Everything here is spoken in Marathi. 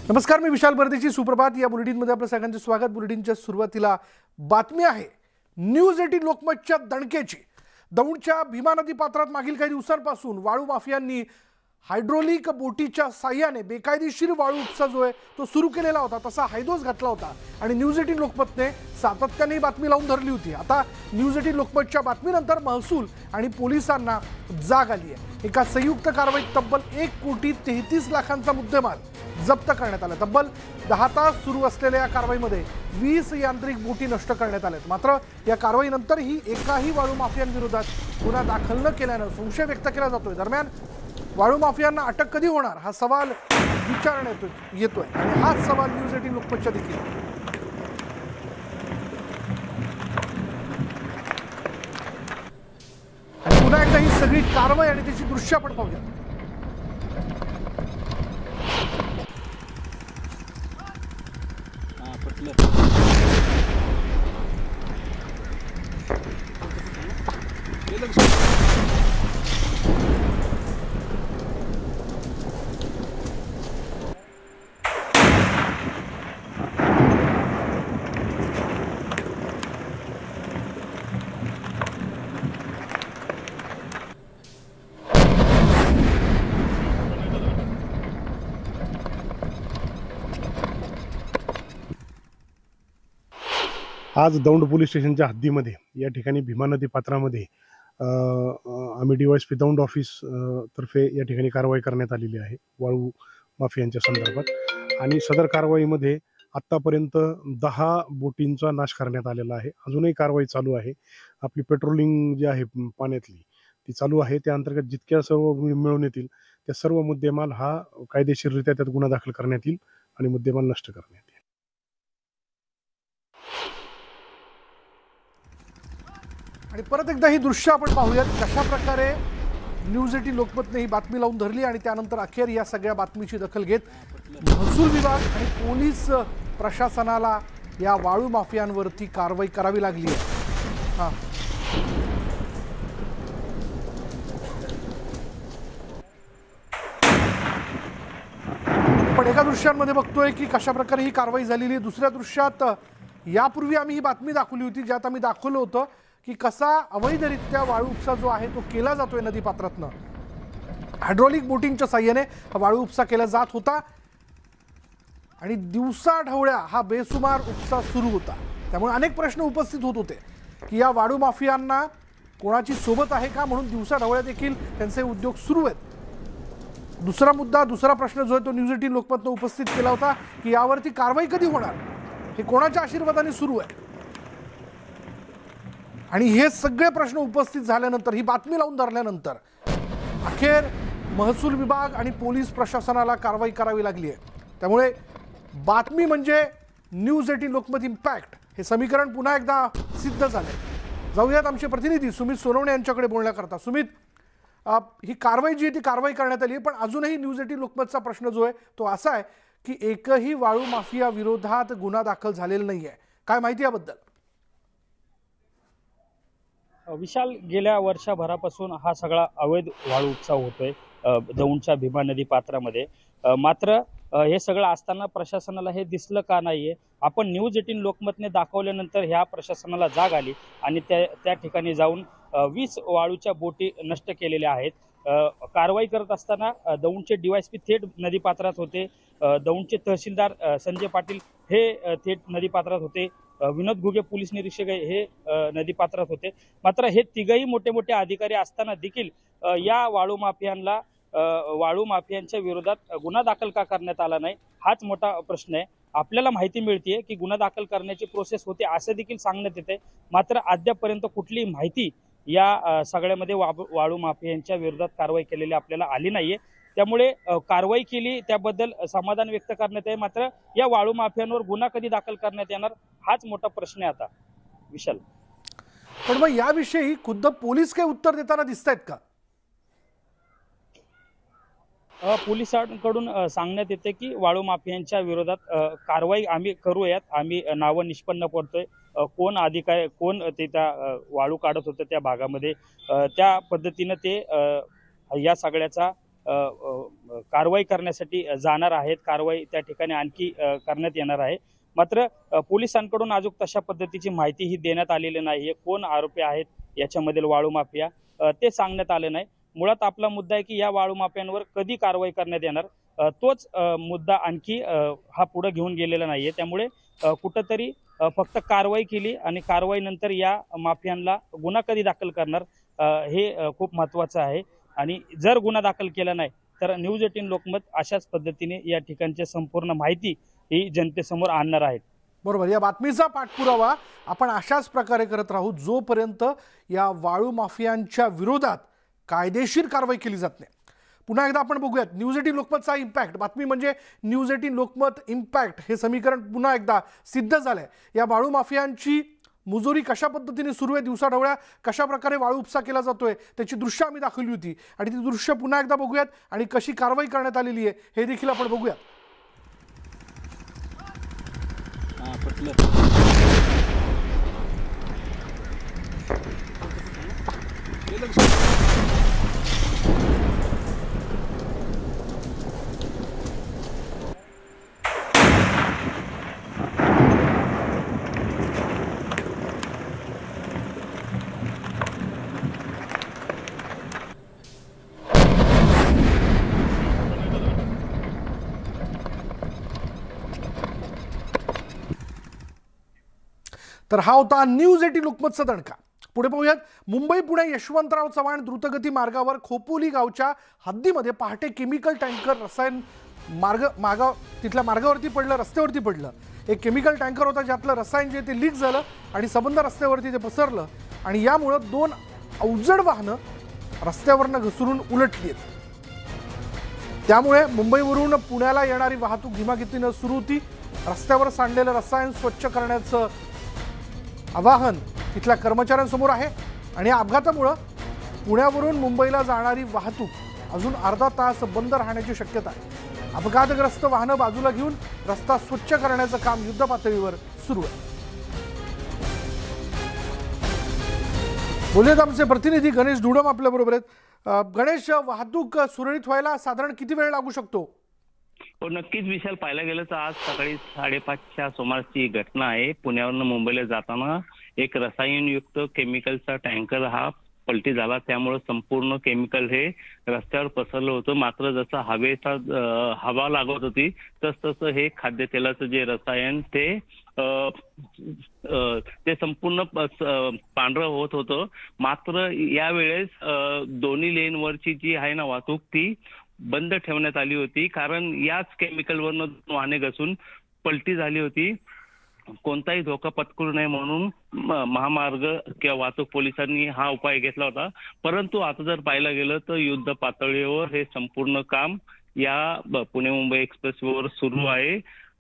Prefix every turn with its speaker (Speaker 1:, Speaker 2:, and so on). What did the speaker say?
Speaker 1: नमस्कार, मी विशाल परदेशी. सुप्रभात. या बुलेटिनमध्ये आपलं सगळ्यांचं स्वागत. बुलेटिनच्या सुरुवातीला बातमी आहे न्यूज 18 लोकमतच्या दणकेची. दौंडच्या भीमा नदी पात्रात मागील काही दिवसांपासून वाळू माफियांनी हायड्रोलिक बोटीच्या साह्याने बेकायदेशीर वाळू उपसा जो आहे तो सुरू केलेला होता, तसा हायदोस घातला होता आणि न्यूज 18 लोकमतने सातत्याने बातमी लावून धरली होती. आता न्यूज 18 लोकमतच्या बातमीनंतर महसूल आणि पोलिसांना जाग आली आहे. एका संयुक्त कारवाईत तब्बल 1,33,00,000चा मुद्देमाल जप्त करण्यात आला. तब्बल 10 तास सुरू असलेल्या या कारवाईमध्ये 20 यांत्रिक बोटी नष्ट करण्यात आल्यात. मात्र या कारवाईनंतरही एकाही वाळू माफियांविरोधात गुन्हा दाखल न केल्यानं संशय व्यक्त केला जातोय. दरम्यान वाळू माफियांना अटक कधी होणार हा सवाल विचारण्यात येतोय आणि हाच सवाल न्यूज 18 लोकमतच्या देखील. आणि पुन्हा एकदा ही सगळी कारवाई आणि त्याची दृश्य आपण पाहूया.
Speaker 2: आज दौंड पोलीस स्टेशनच्या हद्दीमध्ये या ठिकाणी भीमा नदी पात्रामध्ये आम्ही DYSP दौंड ऑफिस तर्फे या ठिकाणी कारवाई करण्यात आलेली आहे वाळू माफियांच्या संदर्भात. आणि सदर कारवाईमध्ये आत्तापर्यंत 10 बोटींचा नाश करण्यात आलेला आहे. अजूनही कारवाई चालू आहे. आपली पेट्रोलिंग जी आहे पाण्यातली ती चालू आहे. त्या अंतर्गत जितक्या सर्व मिळून येतील त्या सर्व मुद्देमाल हा कायदेशीररित्या त्यात गुन्हा दाखल करण्यात येईल आणि मुद्देमाल नष्ट करण्यात येईल.
Speaker 1: आणि परत एकदा ही दृश्य आपण पाहूयात कशा प्रकारे न्यूज 18 लोकमतने ही बातमी लावून धरली आणि त्यानंतर अखेर या सगळ्या बातमीची दखल घेत महसूल विभाग आणि पोलीस प्रशासनाला या वाळू माफियांवरती कारवाई करावी लागली आहे. पण एका दृश्यांमध्ये बघतोय की कशा प्रकारे ही कारवाई झालेली आहे. दुसऱ्या दृश्यात यापूर्वी आम्ही ही बातमी दाखवली होती, ज्यात आम्ही दाखवलं होतं की कसा अवैधरित्या वाळू उपसा जो आहे तो केला जातोय नदीपात्रातनं. हायड्रोलिक बोटिंगच्या साह्याने हा वाळू उपसा केला जात होता आणि दिवसा ढवळ्या हा बेसुमार उपसा सुरू होता. त्यामुळे अनेक प्रश्न उपस्थित होत होते की या वाळू माफियांना कोणाची सोबत आहे का, म्हणून दिवसा ढवळ्या देखील त्यांचे उद्योग सुरू आहेत. दुसरा प्रश्न जो आहे तो न्यूज 18 लोकमतनं उपस्थित केला होता की यावरती कारवाई कधी होणार, हे कोणाच्या आशीर्वादाने सुरू आहे. आणि हे सगळे प्रश्न उपस्थित झाल्यानंतर ही बातमी लावून धरल्यानंतर अखेर महसूल विभाग आणि पोलीस प्रशासनाला कारवाई करावी लागली आहे. त्यामुळे बातमी म्हणजे न्यूज 18 लोकमत इम्पॅक्ट हे समीकरण पुन्हा एकदा सिद्ध झाले. जाऊयात आमचे प्रतिनिधी सुमित सोनवणे यांच्याकडे बोलण्याकरता. सुमित, ही कारवाई जी आहे ती कारवाई करण्यात आली आहे, पण अजूनही न्यूज 18 लोकमतचा प्रश्न जो आहे तो असा आहे की एकही वाळू माफिया विरोधात गुन्हा दाखल झालेला नाही आहे. काय माहिती याबद्दल?
Speaker 3: विशाल, गेल्या वर्षभरापासून हा सगळा अवैध वाळू उपसा होतोय दौंडच्या भीमा नदी पात्रामध्ये. मात्र हे सगळं असताना प्रशासनाला हे दिसलं का नाहीये? आपण न्यूज 18 लोकमतने दाखवल्यानंतर ह्या प्रशासनाला जाग आली आणि त्या ठिकाणी जाऊन 20 वाळूच्या बोटी नष्ट केलेल्या आहेत. कारवाई करत असताना दौंडचे DYSP थेट नदीपात्रात होते. दौंडचे तहसीलदार संजय पाटील हे थेट नदीपात्रात होते. विनोद घुगे पोलीस निरीक्षक हे नदीपात्रात होते. मात्र हे तिघही मोठे मोठे अधिकारी असताना देखील या वाळू माफियांच्या विरोधात गुन्हा दाखल का करण्यात आला नाही, हाच मोठा प्रश्न आहे. आपल्याला माहिती मिळते की गुन्हा दाखल करण्याची प्रोसेस होते असं देखील सांगण्यात येते. मात्र अद्यापपर्यंत कुठलीही माहिती या सगळ्यामध्ये वाळू माफियांच्या विरोधात कारवाई केलेली आपल्याला आली नाहीये. त्यामुळे कारवाई केली त्याबद्दल समाधान व्यक्त करण्यात आहे. मात्र या वाळू माफियांवर गुन्हा कधी दाखल करण्यात येणार हाच मोठा प्रश्न आहे आता. विशाल,
Speaker 1: पण मग याविषयी खुद्द पोलीस काही उत्तर देताना दिसत आहेत का?
Speaker 3: पोलिसांकडून सांगण्यात येते की वाळू माफियांच्या विरोधात कारवाई आम्ही करूयात. आम्ही नावं निष्पन्न करतोय. कोण अधिकारी, कोण ते त्या वाळू काढत होतं त्या भागामध्ये, त्या पद्धतीनं ते या सगळ्याचा कारवाई करण्यासाठी जाणार आहेत. कारवाई त्या ठिकाणी आणखी करण्यात येणार आहे. मात्र पोलिसांकडून अजून तशा पद्धतीची माहिती ही देण्यात आलेली नाहीये. कोण आरोपी आहेत याच्यामधील वाळू माफिया ते सांगण्यात आले नाही. मुळात आपला मुद्दा आहे की या वाळू माफियांवर कधी कारवाई करण्यात येणार, तोच मुद्दा आणखी हा पुढे घेऊन गेलेला नाहीये. त्यामुळे कुठंतरी फक्त कारवाई केली आणि कारवाईनंतर या माफियांना गुन्हा कधी दाखल करणार हे खूप महत्त्वाचं आहे. आणि जर गुन्हा दाखल केला नाही तर न्यूज 18 लोकमत अशाच पद्धतीने या ठिकाणची संपूर्ण माहिती ही जनतेसमोर आणणार आहेत.
Speaker 1: बरोबर, या बातमीचा पाठपुरावा आपण अशाच प्रकारे करत राहू जोपर्यंत या वाळू माफियांच्या विरोधात कायदेशीर कारवाई केली जात नाही. पुन्हा एकदा आपण बघूयात न्यूज 18 लोकमतचा इम्पॅक्ट. बातमी म्हणजे न्यूज 18 लोकमत इम्पॅक्ट हे समीकरण पुन्हा एकदा सिद्ध झालंय. या वाळू माफियांची मुजोरी कशा पद्धतीने सुरू आहे, दिवसाढवळ्या कशा प्रकारे वाळू उपसा केला जातोय त्याची दृश्य आम्ही दाखवली होती आणि ती दृश्य पुन्हा एकदा बघूयात आणि कशी कारवाई करण्यात आलेली आहे हे देखील आपण बघूयात. तर हा होता न्यूज 18 लोकमतचा दणका. पुढे पाहूयात. मुंबई पुणे यशवंतराव चव्हाण द्रुतगती मार्गावर खोपोली गावच्या हद्दीमध्ये पहाटे केमिकल टँकर रसायन तिथल्या मार्गावरती पडलं, रस्त्यावरती पडलं. एक केमिकल टँकर होता ज्यातलं रसायन जे ते लीक झालं आणि संबंध रस्त्यावरती ते पसरलं आणि यामुळं 2 अवजड वाहनं रस्त्यावरनं घसरून उलटली आहेत. त्यामुळे मुंबईवरून पुण्याला येणारी वाहतूक धीमागतीनं सुरू होती. रस्त्यावर सांडलेलं रसायन स्वच्छ करण्याचं आवाहन तिथल्या कर्मचाऱ्यांसमोर आहे आणि या अपघातामुळं पुण्यावरून मुंबईला जाणारी वाहतूक अजून अर्धा तास बंद राहण्याची शक्यता आहे. अपघातग्रस्त वाहनं बाजूला घेऊन रस्ता स्वच्छ करण्याचं काम युद्धपातळीवर सुरू आहे. बोलूयात आमचे प्रतिनिधी गणेश धुडम आपल्याबरोबर आहेत. गणेश, वाहतूक सुरळीत व्हायला साधारण किती वेळ लागू शकतो?
Speaker 4: हो, नक्कीच विशाल. पाहायला गेलं तर आज सकाळी 5:30च्या सुमाराची घटना आहे. पुण्यावरून मुंबईला जाताना एक रसायनयुक्त केमिकलचा टँकर हा पलटी झाला. त्यामुळे संपूर्ण केमिकल हे रस्त्यावर पसरलं होतं. मात्र जसं हवा लागत होती तसं हे खाद्यतेलाचं जे रसायन ते संपूर्ण पांढरं होत होतं. मात्र यावेळेस दोन्ही लेनवरची जी आहे ना वाहतूक ती बंद ठेवण्यात आली होती, कारण याच केमिकलवरनं वाहने घसरून पलटी झाली होती. कोणताही धोका पत्करू नये म्हणून महामार्ग किंवा वाहतूक पोलिसांनी हा उपाय घेतला होता. परंतु आता जर पाहायला गेलं तर युद्ध पातळीवर हे संपूर्ण काम या पुणे मुंबई एक्सप्रेसवेवर सुरू आहे.